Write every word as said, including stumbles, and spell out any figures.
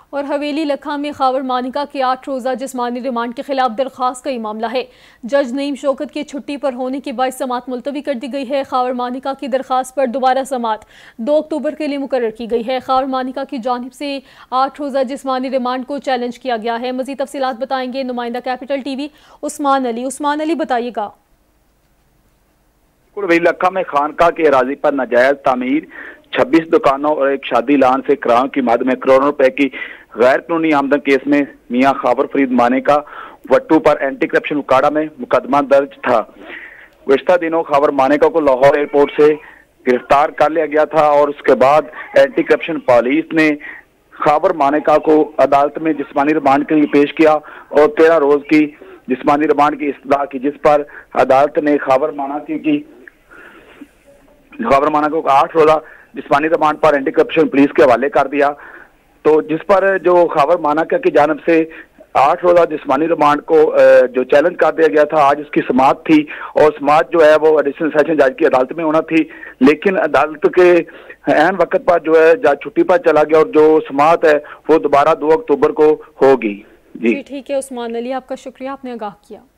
और हवेली लखा में खावर मानिका के आठ रोज़ा जिस्मानी रिमांड के खिलाफ दरख्वास्त का ही मामला है। जज नईम शौकत की छुट्टी पर होने के बाद समात मुलतवी कर दी गई है। खावर मानिका की दरख्वास्त पर दोबारा समात दो अक्टूबर के लिए मुकर्रर की गई है। खावर मानिका की जानिब से आठ रोज़ा जिस्मानी रिमांड को चैलेंज किया गया है। मज़ीद तफसीलात बताएंगे नुमाइंदा कैपिटल टीवी उस्मान अली। उस्मान अली, बताइएगा। हवेली लखा में खानका के अराजी पर नाजायज तामीर, छब्बीस दुकानों और एक शादी लान से किरायों की मद में करोड़ों रुपए की गैर कानूनी आमदन केस में मियां खावर फरीद मानेका वट्टू पर एंटी करप्शन उकाड़ा में मुकदमा दर्ज था। गुज़िश्ता दिनों खावर मानेका को लाहौर एयरपोर्ट से गिरफ्तार कर लिया गया था और उसके बाद एंटी करप्शन पुलिस ने खावर मानेका को अदालत में जिस्मानी रिमांड के लिए पेश किया और तेरह रोज की जिस्मानी रिमांड की इस्तदा की, जिस पर अदालत ने खावर मानेका की खावर मानेका को आठ रोजा जिस्मानी रिमांड पर एंटी करप्शन पुलिस के हवाले कर दिया। तो जिस पर जो खावर मानेका की जानिब से आठ रोजा जिस्मानी रिमांड को जो चैलेंज कर दिया गया था, आज उसकी समाअत थी और समाअत जो है वो एडिशनल सेशन जज की अदालत में होना थी, लेकिन अदालत के ऐन वक्त पर जो है जज छुट्टी पर चला गया और जो समाअत है वो दोबारा दो अक्टूबर को होगी। जी ठीक है उस्मान अली, आपका शुक्रिया, आपने आगाह किया।